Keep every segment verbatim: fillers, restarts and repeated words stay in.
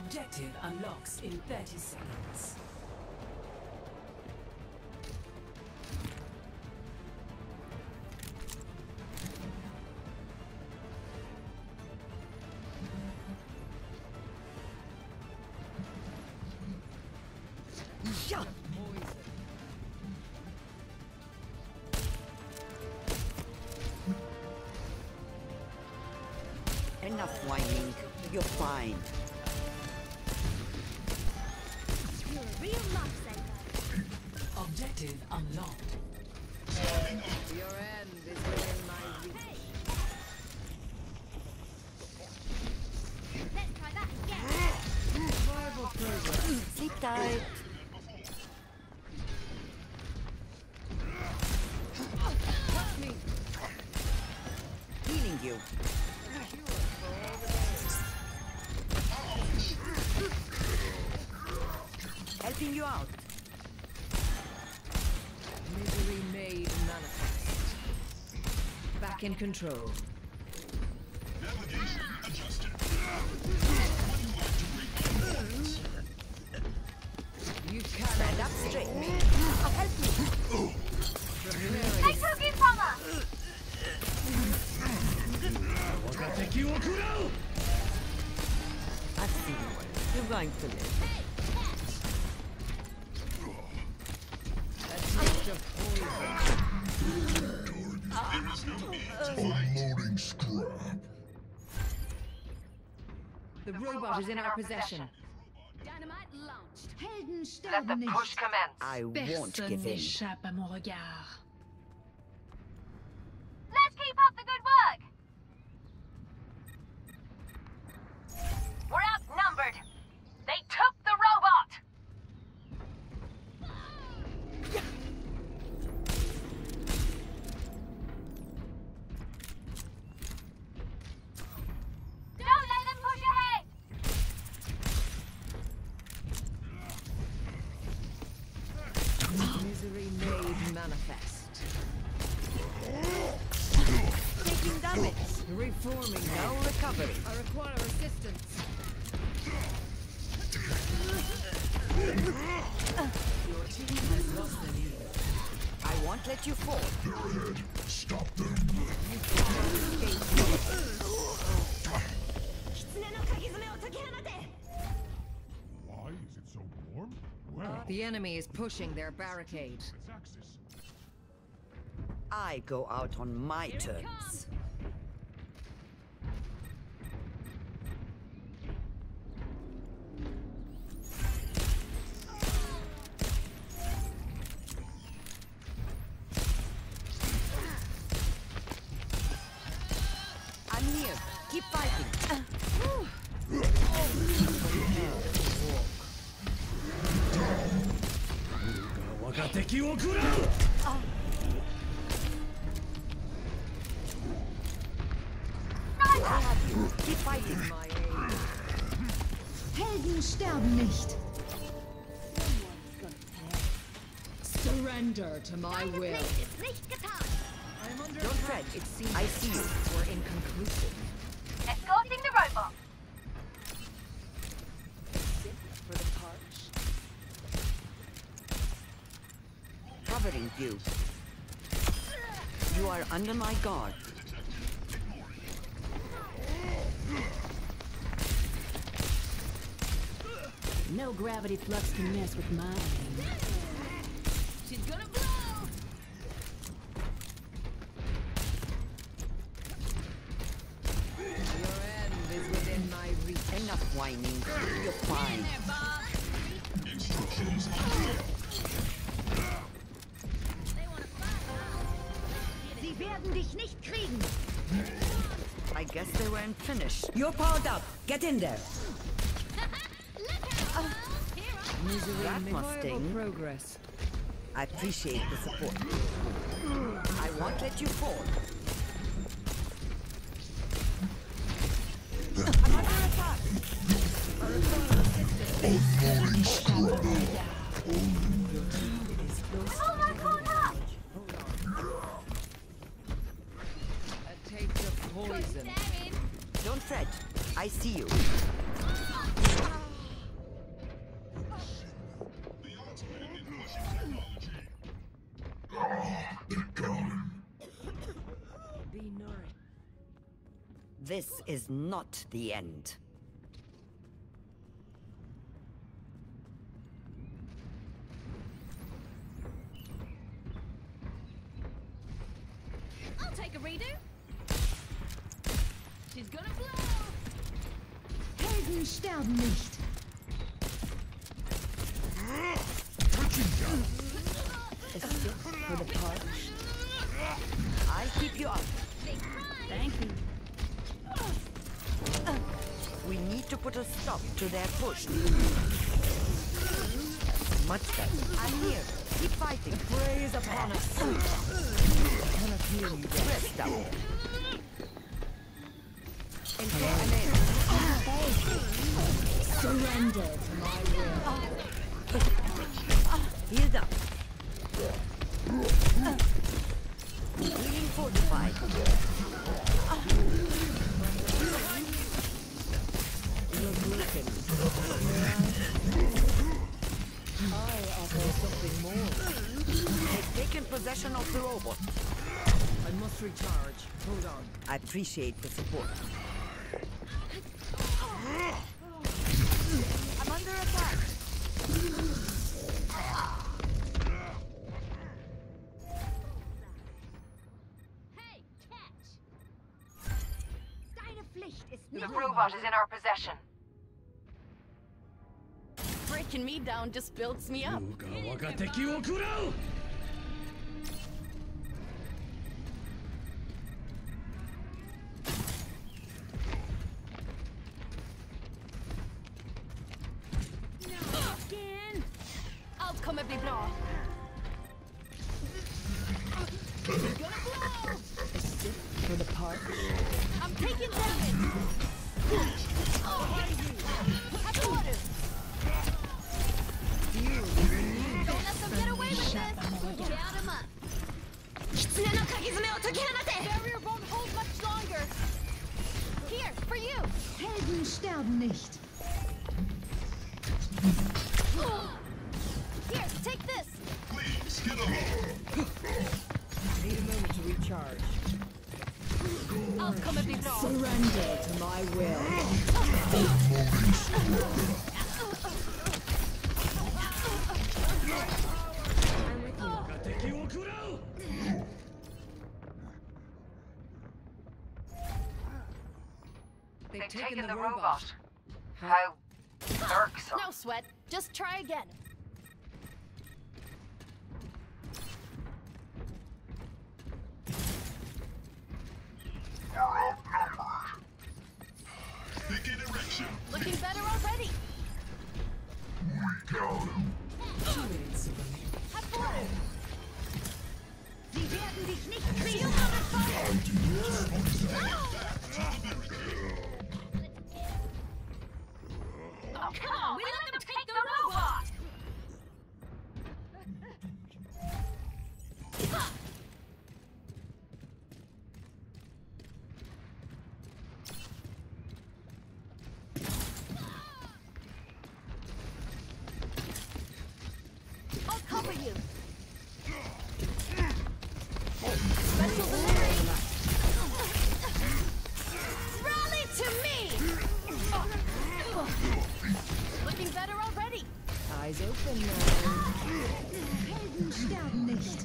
Objective unlocks in thirty seconds. Yeah. Enough whining. You're fine. You're a real lifesaver. Objective unlocked. Your end is within my reach. Let's try that again. Horrible progress. Sleep tight. Touch me. Healing you. Helping you out. Misery made manifest. Back in control. Navigation adjusted. You can't Stand up straight. I'll help you. They took it from us. I've seen you. You're going to live. a taste of poison. There is no need to fight. Unloading scrap. The robot is in our possession. Dynamite launched. Helden sterben nicht. I won't Personne give in. n'échappe à mon regard. Let's keep up the good work. We're outnumbered. They took the robot. Don't let them push ahead. Misery made manifest. Taking damage. Reforming No now. recovery. I require assistance. Your team has lost the lead. I won't let you fall. They're ahead. Stop them. Why is it so warm? Well, The enemy is pushing their barricade. its axis. I go out on my Here it terms. comes. I'm here. Keep fighting. I have you. Keep fighting. My aid. Helden sterben nicht. Surrender to my Deine will. Pflicht ist nicht getan. I'm under Don't fret. attack. It seems I see you. were inconclusive. Escorting the robot. For the parch. Covering you. You are under my guard. No gravity flux can mess with mine. She's gonna blow. Your end is within my reach. Enough whining. You're fine. There, Bob. Instructions. They wanna fight. Sie werden dich nicht kriegen. I guess they weren't finished. You're powered up. Get in there. Look out. Here I Misery That made must horrible sting. progress. I appreciate the support. I won't let you fall. I'm under attack. Unloading scrap. Oh my corner. A taste of poison. Staring. Don't fret. I see you. This is not the end. I'll take a redo. She's gonna blow. Helden sterben nicht. A sip for the parched. I'll keep you up. Thank you. We need to put a stop to their push. Much better. I'm here. Keep fighting. Prey is upon us. Cannot hear you. Rest down. Surrender to my will. Healed up. Healing fortified. You're broken. I offer something more. They've taken possession of the robot. I must recharge. Hold on. I appreciate the support. I'm under attack. Hey, catch. Deine Pflicht ist The nicht. robot is in our possession. Breaking me down just builds me up. Again. Allt kommer bli bra. She's gonna blow. For the park. I'm taking damage. Oh, have water. Don't let them get away with this. Count him up. Barrier won't hold much longer. Here, for you. Helden sterben nicht. Here, take this. Please, get along. Need a moment to recharge. I'll come and be bra. Surrender to my will. They've taken the robot. How irksome. No sweat. Just try again. Begin erection. Looking better already. We got him. Two minutes away. Have water. Sie werden dich nicht Feel kriegen. on fire. Oh, come on. We let them take the robot. I'll cover you. Special delivery. Rally to me. Looking better already. Eyes open now. Helden sterben nicht.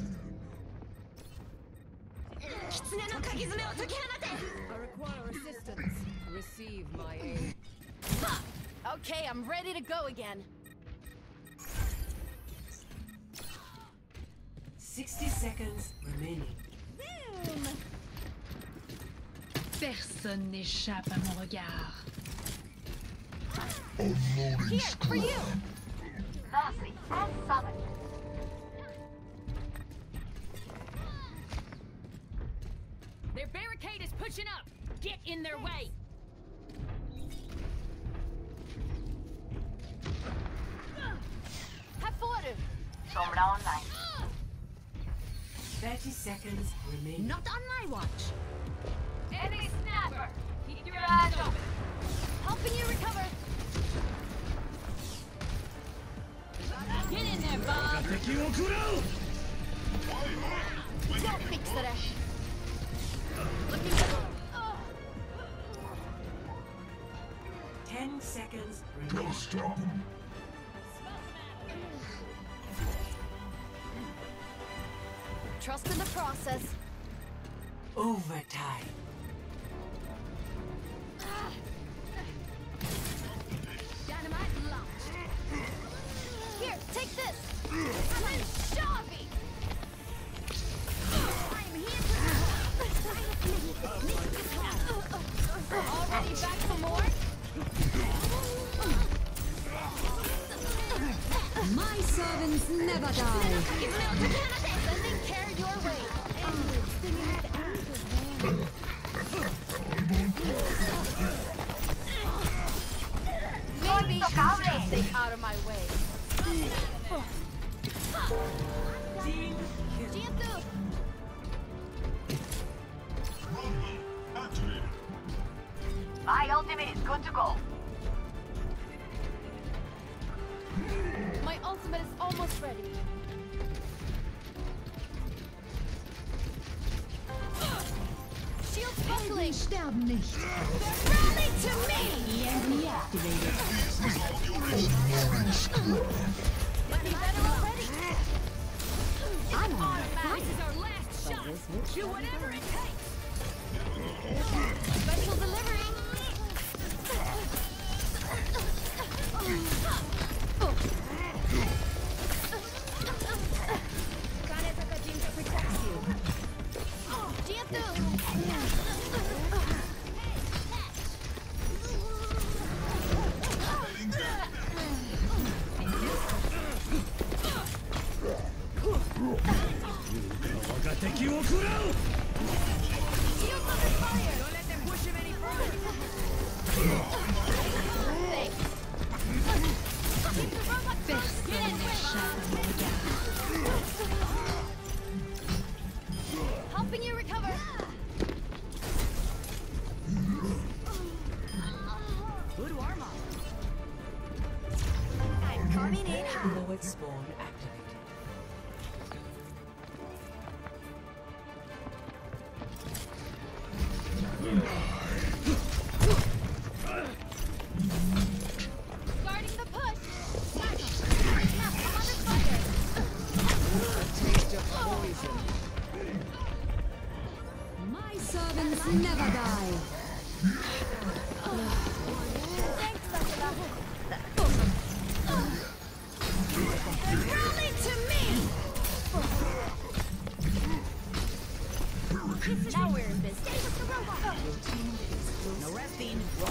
I require assistance. Receive my aid. Okay, I'm ready to go again. Sixty seconds remaining. Personne n'échappe à mon regard. Unloading Here, for you. Mercy and summoned. Their barricade is pushing up. Get in their way. Have water. Sombra online. Thirty seconds remaining. Not on my watch. Enemy snapper. Keep your eyes open. Helping you recover. Get in there, Bob. Don't fix it. Looking good. seconds Gotta remaining. stop him. Trust in the process. Overtime. Dynamite launched. Here, take this. I'm Shavi. I'm here to already back for more? My servants never die. Sending care your way. Maybe stay out of my way. Team kill. Jiantu, Rumble activated. My ultimate is good to go. my ultimate is almost ready. Shields buckling. Sterben nicht. Rally to me. E M P activated. Let me better already. I'm on Automatic. This is our last shot. Do whatever it takes. Special delivery. Kaneta Kajinka protects you. Jiantu. Shields under fire. Don't let them push him any further. Thanks. Keep the robot fast. Get in helping you recover. Good warm-up. I'm coming in hot. Lowered spawn activated. Guarding the push. I'm under fire. My servants never die. Thanks, Sakura. Rally to me. Now we're in business. Stay with the robot. No resting.